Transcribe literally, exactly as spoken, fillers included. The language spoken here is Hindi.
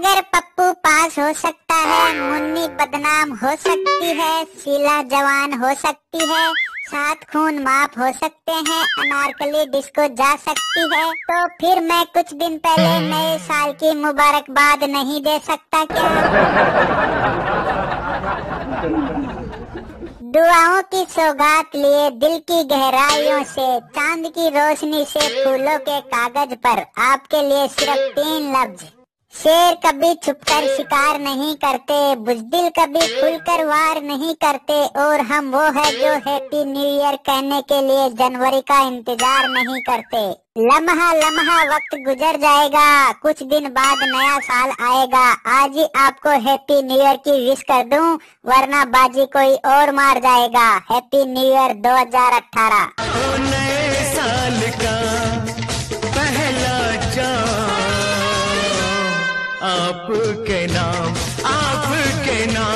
अगर पप्पू पास हो सकता है, मुन्नी बदनाम हो सकती है, शीला जवान हो सकती है, सात खून माफ हो सकते हैं, अनारकली डिस्को जा सकती है, तो फिर मैं कुछ दिन पहले नए साल की मुबारकबाद नहीं दे सकता क्या? दुआओं की सौगात लिए दिल की गहराइयों से, चांद की रोशनी से फूलों के कागज पर आपके लिए सिर्फ तीन लफ्ज। शेर कभी छुपकर शिकार नहीं करते, बुज़दिल कभी खुलकर वार नहीं करते, और हम वो है जो हैप्पी न्यू ईयर कहने के लिए जनवरी का इंतजार नहीं करते। लम्हा लम्हा वक्त गुजर जाएगा, कुछ दिन बाद नया साल आएगा। आज ही आपको हैप्पी न्यू ईयर की विश कर दूं, वरना बाजी कोई और मार जाएगा। हैप्पी न्यू ईयर दो हज़ार अठारह। नए साल का पहला चांद आपके नाम, आपके नाम।